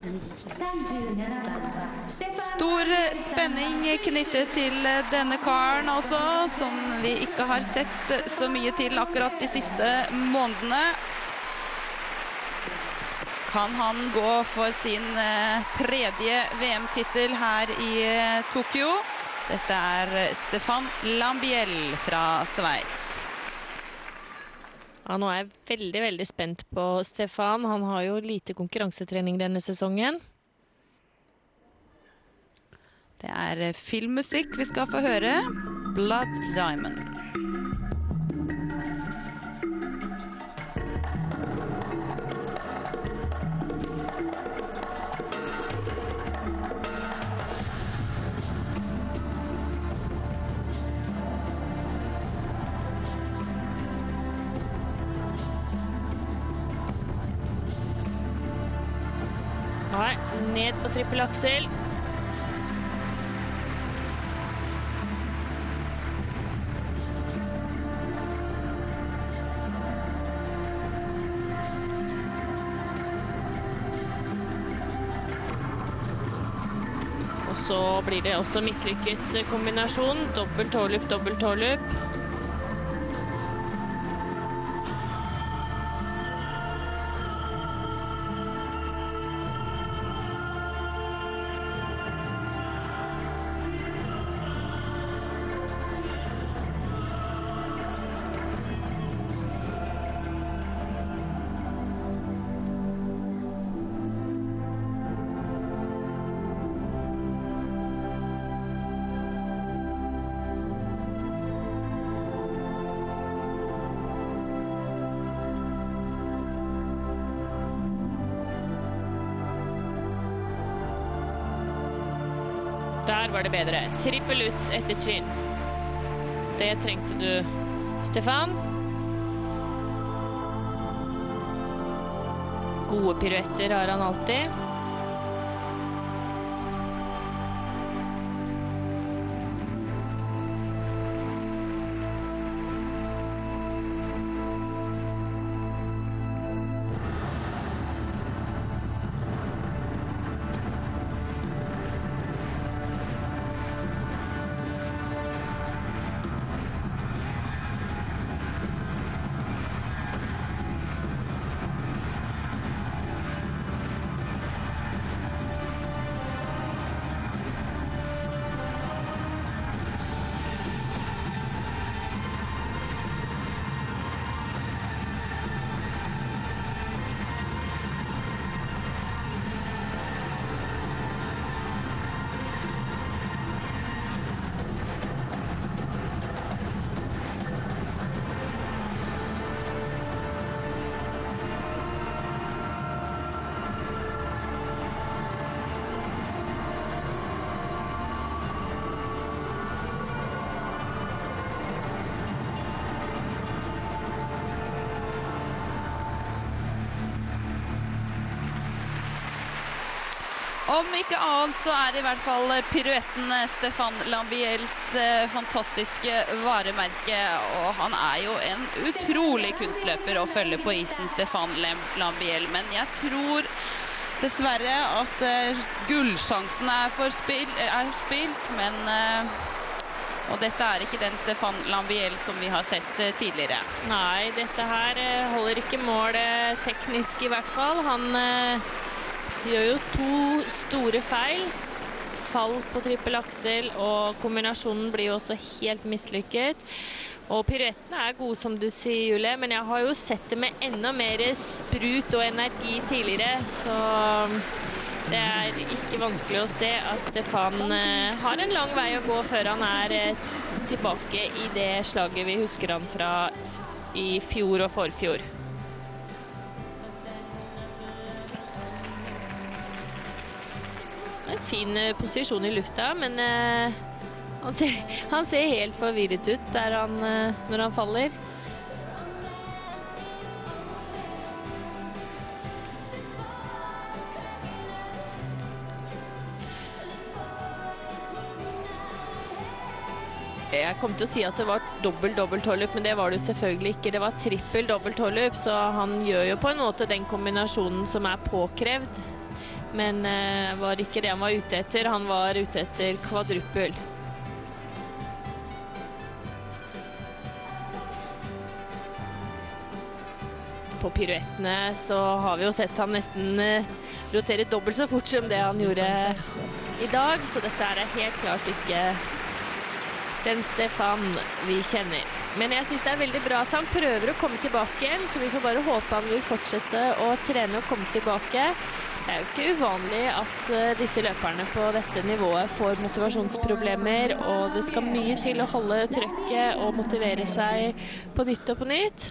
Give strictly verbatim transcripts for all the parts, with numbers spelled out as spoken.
Stor spenning knyttet til denne karen altså, som vi ikke har sett så mye til akkurat de siste månedene. Kan han gå for sin tredje V M-titel her i Tokyo? Dette er Stefan Lambiel fra Sveits. Ja, nå er jeg veldig, veldig spent på Stefan. Han har jo lite konkurransetrening denne sesongen. Det er filmmusikk vi skal få høre. Blood Diamond. Nei, ned på trippelaksel. Og så blir det også mislykket kombinasjon. Dobbelt tårlup, dobbelt tårlup. Der var det bedre. Trippel ut etter trinn. Det trengte du, Stefan. Gode piruetter har han alltid. Om ikke annet så er det i hvert fall piruetten Stefan Lambiels fantastiske varemerke, og han er jo en utrolig kunstløper å følge på isen, Stefan Lambiel, men jeg tror dessverre at uh, gullsjansen er, for spill, er spilt, men uh, og dette er ikke den Stefan Lambiel som vi har sett uh, tidligere. Nei, dette her uh, holder ikke målet teknisk i hvert fall. Han uh, gjør jo to store feil. Fall på trippelaksel, og kombinasjonen blir jo også helt mislykket. Og piruettene er gode, som du sier, Julie, men jeg har jo sett det med enda mer sprut og energi tidligere, så det er ikke vanskelig å se at Stefan uh, har en lang vei å gå før han er uh, tilbake i det slaget vi husker han fra i fjor og forfjor. En fin uh, posisjon i lufta, men uh, han, ser, han ser helt forvirret ut der han, uh, når han faller. Jeg kom til å si at det var dobbelt dobbelt tårlup, men det var det jo selvfølgelig ikke. Det var trippel dobbelt tårlup, så han gjør jo på en måte den kombinasjonen som er påkrevd. men eh, var ikke det han var ute etter. Han var ute etter kvadruppel. På piruettene så har vi jo sett han nesten eh, rotere dobbelt så fort som det han gjorde i dag, så dette er helt klart ikke den Stefan vi kjenner. Men jeg synes det er veldig bra at han prøver å komme tilbake igjen, så vi får bare håpe han vil fortsette å trene og komme tilbake. Det er jo ikke uvanlig at uh, disse løperne på dette nivået får motivasjonsproblemer, og det skal mye til å holde trøkket og motivere seg på nytt og på nytt.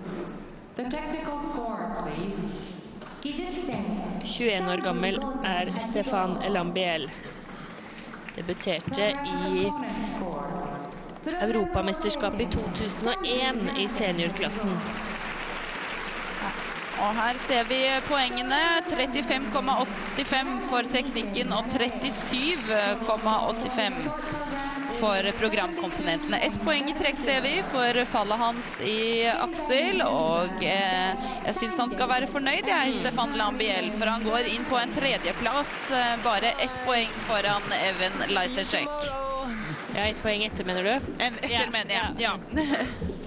tjueen år gammel er Stefan Lambiel. Debuterte i Europamesterskapet i to tusen og en i seniorklassen. Og her ser vi poengene. trettifem komma åttifem for teknikken og trettisju komma åttifem for programkomponentene. Ett poeng i trekk ser vi for fallet hans i Aksel, og eh, jeg synes han skal være fornøyd, jeg, Stefan Lambiel, for han går inn på en tredjeplass, eh, bare ett poeng foran Even Leisecek. Ja, ett poeng etter, mener du? Etter, ja, mener jeg, ja. ja.